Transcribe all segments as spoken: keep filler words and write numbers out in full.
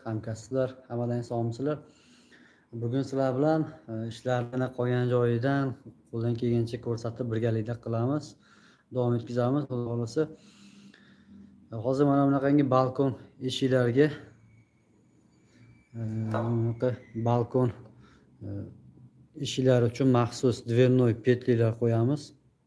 hamkasblar, hammadan sog'misilar. Bugun sizlar bilan ishlarni qolgan joyidan qo'ldan kelgancha ko'rsatib birgalikda qilamiz, davom etkazamiz. Xudo xolasa. Hozir mana bunaqangi balkon eshiklarga bunaqa balkon eshiklari uchun maxsus dvernoy petlilar qo'yamiz.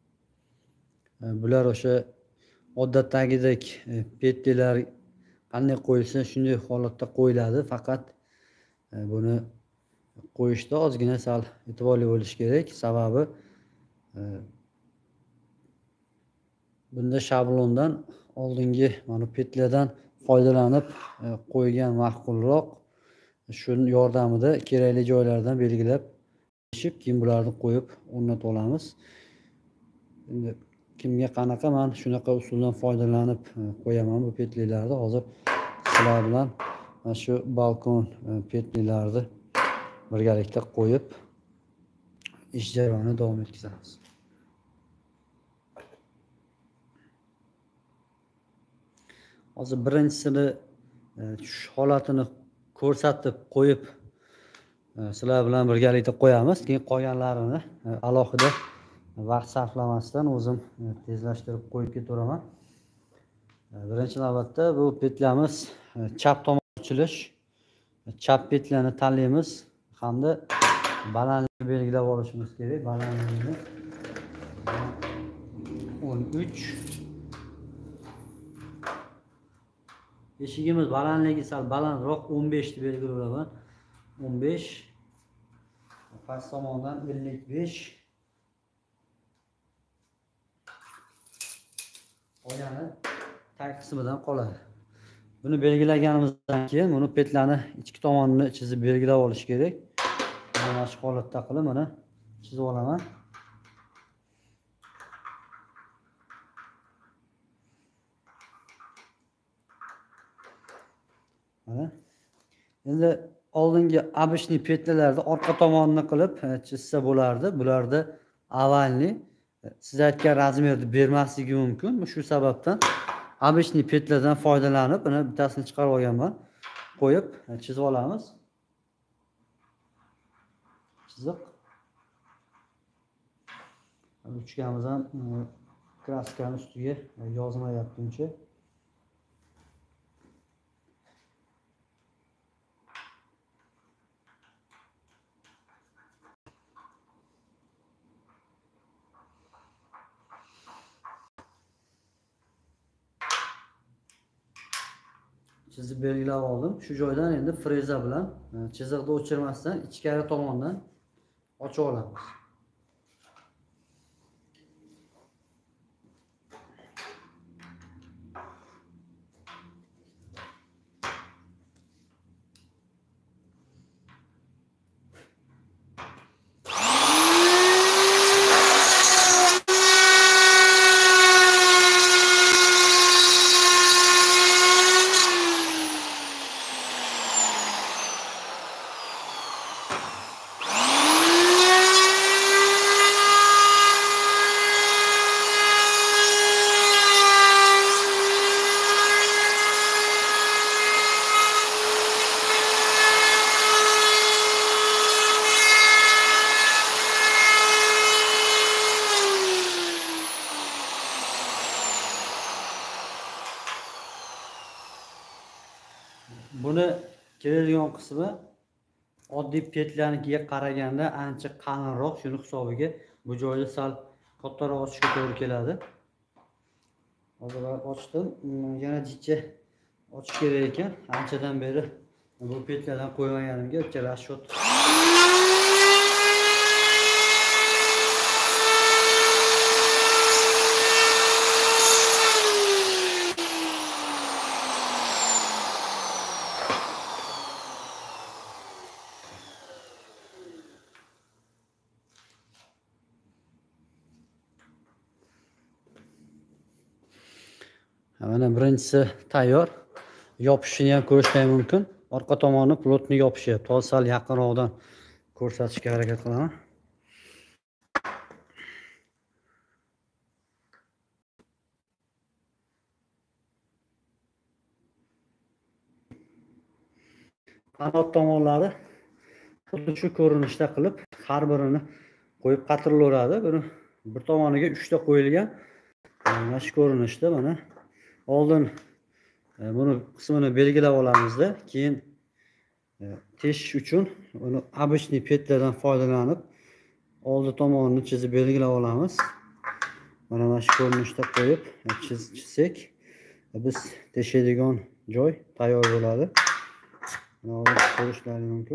Bular o'sha odatdagidek petlilar qanday qo'yilsa shunday holatda qo'yiladi, faqat buni qo'yishda ozgina sal e'tiborli bo'lish kerak. Sababi bunda shablondan oldingi mana petlidan foydalanib qo'ygan ma'qulroq. Shuning yordamida kerakli joylardan belgilab eshib, keyin bularni qo'yib o'rnatib olamiz. Endi kimga qanaqa, men shunaqa usuldan foydalanib qo'yaman bu petlilarni. Hozir sizlar bilan mana shu balkon petlilarni birgalikda qo'yib ish jarayonini davom etkazamiz. Hozir birinchisini shu holatini ko'rsatib qo'yib sizlar bilan birgalikda qo'yamiz. Keyin qolganlarini alohida vaqt sarflamasdan o'zim tezlashtirib qo'yib ketaveraman. Birinchi navbatda bu petlamiz chap tomon ochilish. Chap petlani tanlaymiz hamda balandlikni belgilab olishimiz kerak. Balandligini o'n uch. Eshigimiz balandligi sal balandroq, o'n besh deb belgilayman. o'n besh. Past tomondan ellik besh. Qolgani tag qismidan qoladi. Buni belgilaganimizdan keyin buni petlani ichki tomonini chizib belgilab olish kerak. Mana shu holatda qilib mana chizib olaman. Mana. Endi oldingi обычный petlilarni orqa tomonini qilib chizsa bo'lardi. Bularda avalni siz aytgan razmerni bermasligi mumkin. Shu sababdan обычный petlardan foydalanib, buni bittasini chiqarib olganman. Qo'yib chizib olamiz. Chiziq. Uchganimiz ham kraskani ustiga yozmayapti uncha. Chizib belgilab oldim. Shu joydan endi freza bilan chiziqni o'chirmasdan ichkari tomondan ochib olamiz. Buni keladigan qismi oddiy petlanikiga qaraganda ancha qalinroq, shuni hisobiga bu joyda sal kattaroq ochishga to'g'ri keladi. Hozir ochdim, yana jicha ochish kerak ekan. Anchadan beri bu petlardan qo'ymaganimga bitta rasshot mana birinchisi tayyor. Yopishini ham ko'rishim mumkin. Orqa tomoni plotni yopishyapti. Hozir sal yaqinroqdan ko'rsatishga harakat qilaman. qanot tomonlari xuddi shu ko'rinishda qilib har birini qo'yib qatirilaveradi. Buni bir tomoniga uchta qo'yilgan. Mana shu ko'rinishda mana oldin buni qismini belgilab olamizda, keyin teshish uchun uni обычный petlardan foydalanib oldi tomonini chizib belgilab olamiz. Mana mana shu ko'rinishda qo'yib chizsak, biz teshadigan joy tayyor bo'ladi. Mana ko'rishlari mumkin.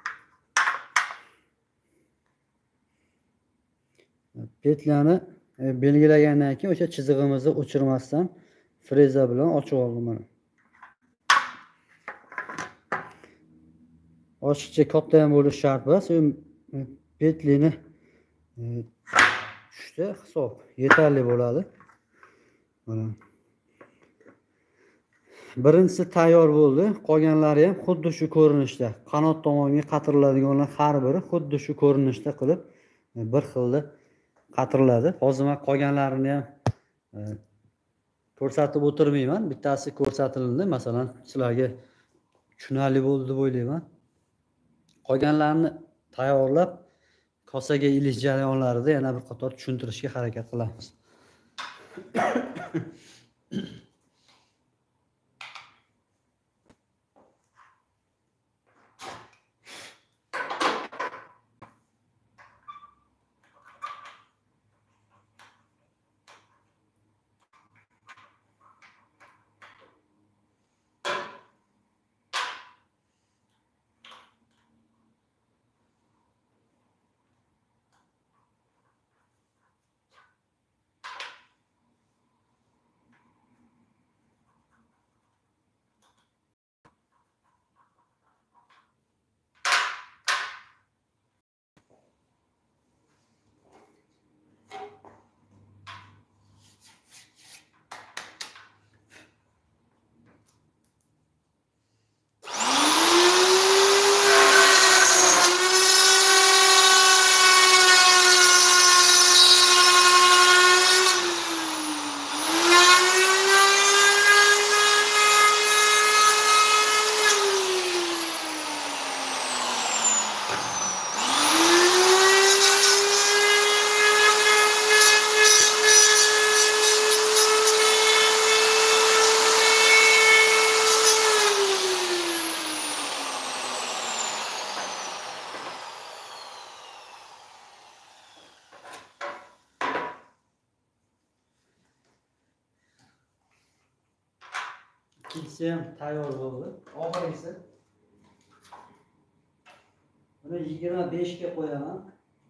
Petlani belgilagandan keyin o'sha chizig'imizni o'chirmasdan freza bilan ochib oldim mana. Ochiqcha katta ham bo'lishi shart emas. Petlini uchta hisob yetarli bo'ladi. Mana. Birinchisi tayyor bo'ldi. Qolganlari ham xuddi shu ko'rinishda. Qanot tomonga qatiriladiganlar har biri xuddi shu ko'rinishda qilib bir xilda qatiriladi. Hozir men qolganlarini ham ko'rsatib o'tirmayman. Bittasi ko'rsatildi. Masalan, sizlarga tushunarli bo'ldi deb o'ylayman. Qolganlarini tayyorlab kosaga ilish jarayonlarida yana bir qator tushuntirishga harakat qilamiz. İkisi ham tayyor bo'ldi. Oxirgisi. Buni yigirma besh ga qo'yaman.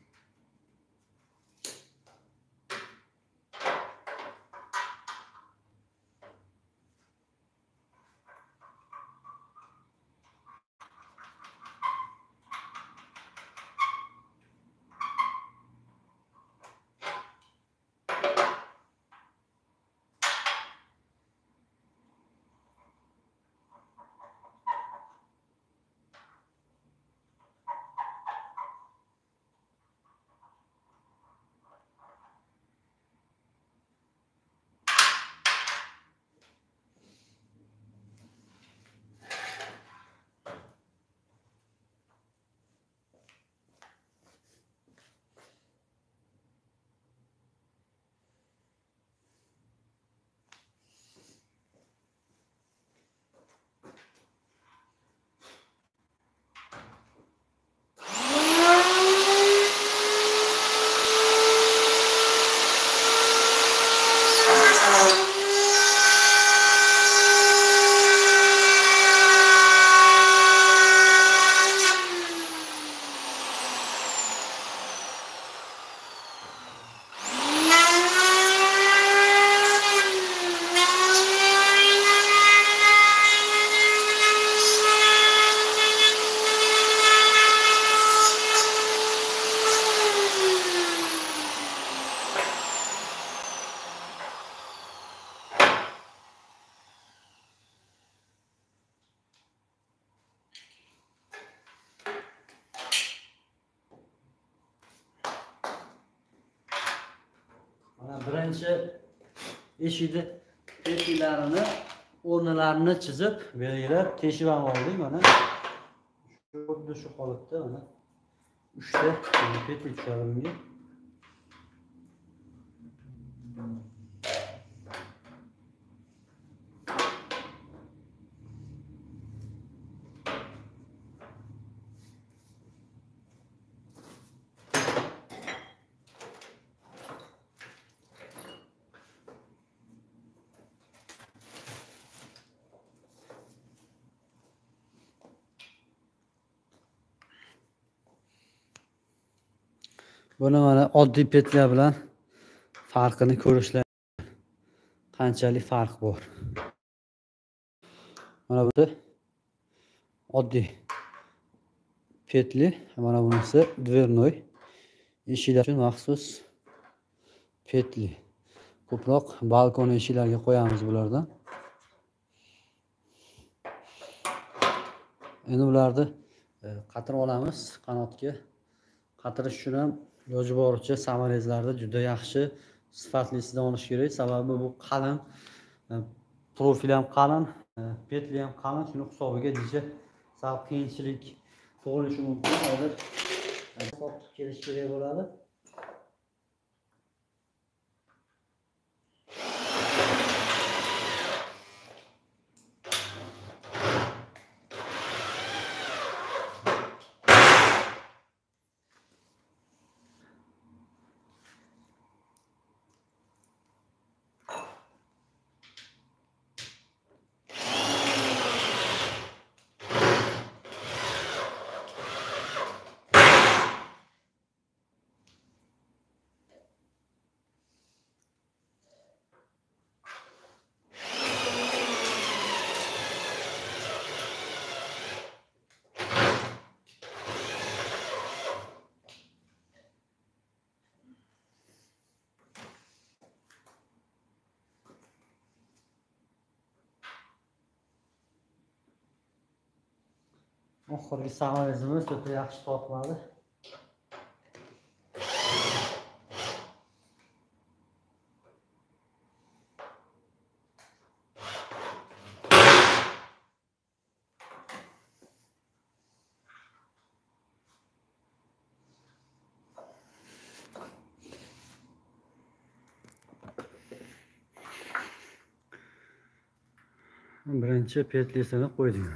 Birinchi eshikni petlarini o'rnlarini chizib belgilab teshib ham oldik mana. xuddi shu holatda mana uchta petli tushadi bunga. Buni mana oddiy petля bilan farqini ko'rishlar qanchalik farq bor. Mana bu oddiy petli, mana bunisi dvernoy. Eshiklar uchun maxsus petli. Ko'proq balkon eshiklariga qo'yamiz bulardan. Endi ularni qatirib olamiz qanotga. Qatirish uchun ham iloji boricha samolyotlarda juda yaxshi sifatlisidan olish kerak. Sababi bu qalin, profil ham qalin, petli ham qalin. Shuni hisobiga necha sal qiyinchilik tug'ilishi mumkin. Hozir sotib kelish kerak bo'ladi. Oxirgi samolyotimiz juda yaxshi tortmadi. Birinchi petlisini qo'ydim.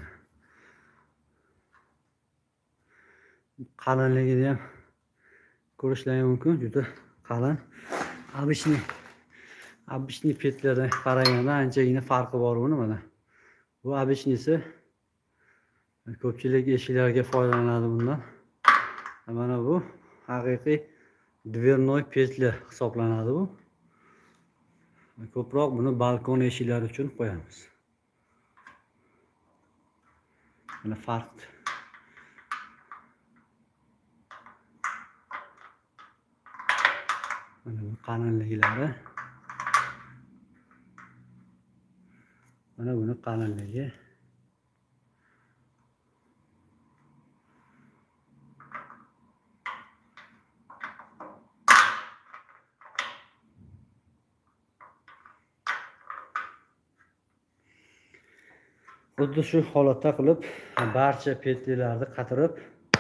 Qalinligini ham ko'rishlaring mumkin, juda qalin. Обычный обычный petlardan qaraganda anchagina farqi bor buni mana. Bu обычныйsi ko'pchilik eshiklarga foydalanadi bundan. Mana bu haqiqiy dvernoy petля hisoblanadi bu. Ko'proq buni balkon eshiklari uchun qo'yamiz. Mana farq. Mana bu qalinliklari. Mana buni qalinligi. Xuddi shu holatda qilib barcha petlilarni qatirib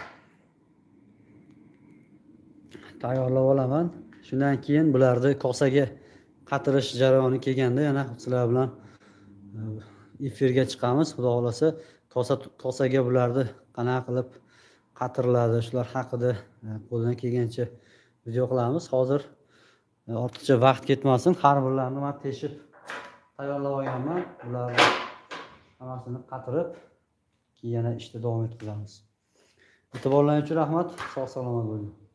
tayyorlab olaman. Shundan keyin bularni kosaga qatirish jarayoni kelganda yana sizlar bilan efirga chiqamiz. Xudo xolasa kosa kosaga bularni qanaqa qilib qatiriladi, shular haqida qo'ldan kelgancha video qilamiz. Hozir ortiqcha vaqt ketmasin, har birlarini men teshib tayyorlab olganman. Bularni hammasini qatirib keyin yana ishda davom ettiramiz. E'tiborlaringiz uchun rahmat. Sog' salomat bo'ling.